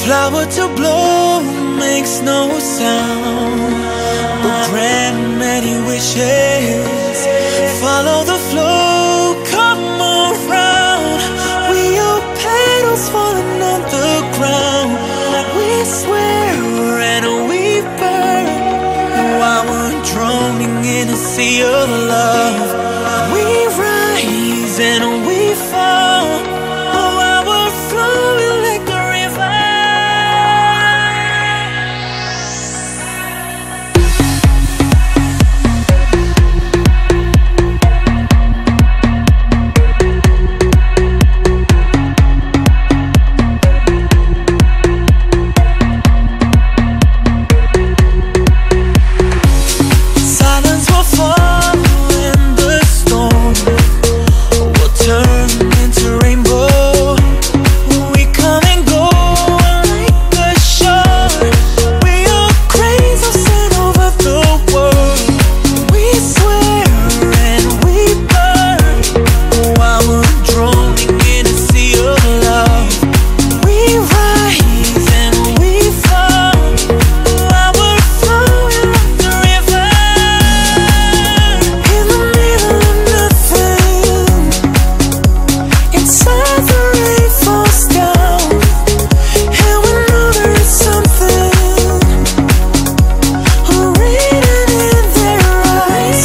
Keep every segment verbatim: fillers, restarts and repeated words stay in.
Flower to bloom makes no sound, but grant many wishes. Follow the flow, come around. We are petals falling on the ground. We swear and we burn while we're droning in a sea of love. We rise and we fall while we're flowing like a river. Silence will fall in the storm, we'll turn into rainbow. We come and go like the shore. We are grains of sand over the world. We swear and we burn while we're droning in a sea of love. We rise and we fall while we're flowing like the river. In the middle of nothing, inside the rain falls down, and we know there is something written in their eyes.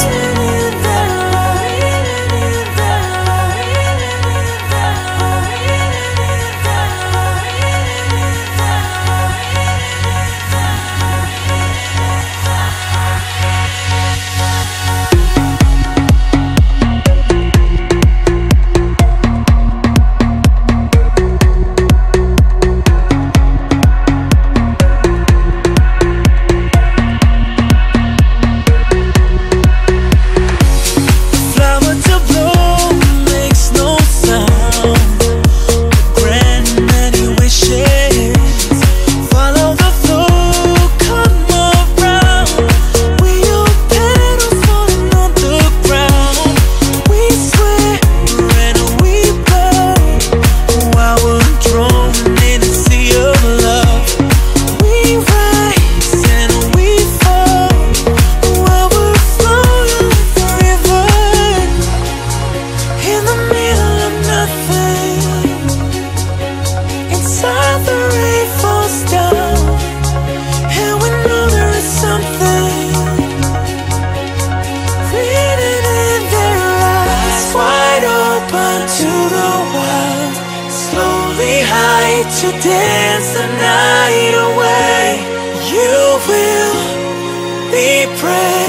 Flower to bloom makes no sound, grant many wishes. Follow the flow, come around. We are petals falling on the ground. We swear and we burn while we're droning in a sea of love. We rise and we fall while we're flowing like the river. In the middle of nothing, inside the rain falls down, and we know there is something written in their eyes. Wide open to the wild, slowly hide to dance the night away. You will be praised.